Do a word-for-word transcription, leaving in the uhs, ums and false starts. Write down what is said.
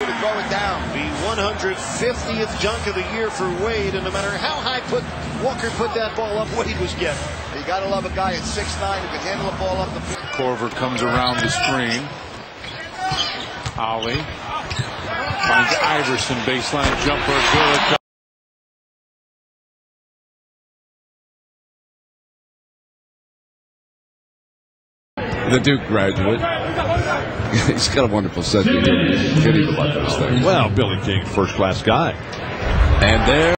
to throw it down. The one hundred fiftieth dunk of the year for Wade, and no matter how high put Walker put that ball up, Wade was getting. You got to love a guy at six nine who can handle the ball up the field. Corver comes around the screen. Ollie finds Iverson, baseline jumper. Good. The Duke graduate. He's got a wonderful sense of humor. Kidding about those things. Well, Billy King's first class guy. And there.